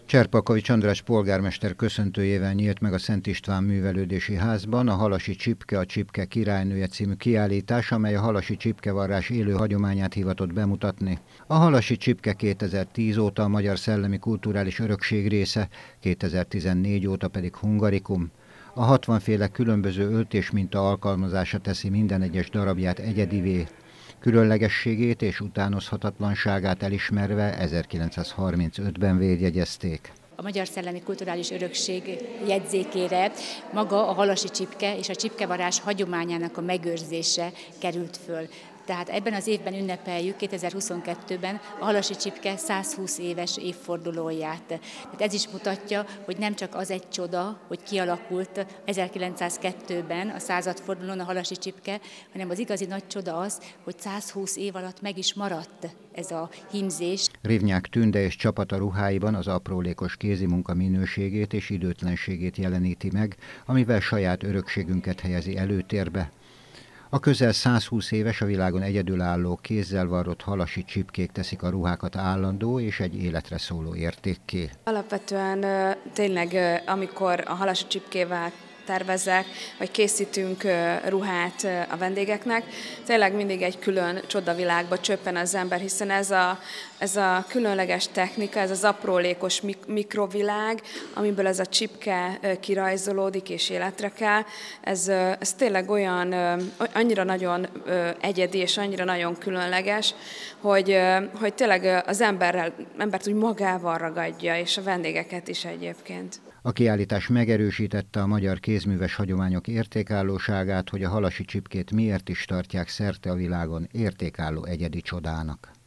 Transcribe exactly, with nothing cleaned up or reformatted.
Cserpalkovics András polgármester köszöntőjével nyílt meg a Szent István Művelődési Házban a Halasi Csipke, a Csipke királynője című kiállítás, amely a halasi csipkevarrás élő hagyományát hivatott bemutatni. A halasi csipke kétezer-tíz óta a magyar szellemi kulturális örökség része, kétezer-tizennégy óta pedig hungarikum. A hatvanféle különböző öltésminta alkalmazása teszi minden egyes darabját egyedivé. Különlegességét és utánozhatatlanságát elismerve ezerkilencszázharmincötben védjegyezték. A Magyar Szellemi Kulturális Örökség jegyzékére maga a halasi csipke és a csipkevarrás hagyományának a megőrzése került föl. Tehát ebben az évben ünnepeljük, kétezer-huszonkettőben a halasi csipke százhúsz éves évfordulóját. Tehát ez is mutatja, hogy nem csak az egy csoda, hogy kialakult ezerkilencszázkettőben a századfordulón a halasi csipke, hanem az igazi nagy csoda az, hogy százhúsz év alatt meg is maradt ez a hímzés. Rivnyák Tünde és csapata ruháiban az aprólékos kézimunka minőségét és időtlenségét jeleníti meg, amivel saját örökségünket helyezi előtérbe. A közel százhúsz éves, a világon egyedülálló kézzel varrott halasi csipkék teszik a ruhákat állandó és egy életre szóló értékké. Alapvetően tényleg, amikor a halasi csipkével tervezek, vagy készítünk ruhát a vendégeknek, tényleg mindig egy külön csodavilágba csöppen az ember, hiszen ez a, ez a különleges technika, ez az aprólékos mik- mikrovilág, amiből ez a csipke kirajzolódik és életre kell, ez, ez tényleg olyan, annyira nagyon egyedi és annyira nagyon különleges, hogy, hogy tényleg az emberrel, embert úgy magával ragadja, és a vendégeket is egyébként. A kiállítás megerősítette a magyar kézműves hagyományok értékállóságát, hogy a halasi csipkét miért is tartják szerte a világon értékálló egyedi csodának.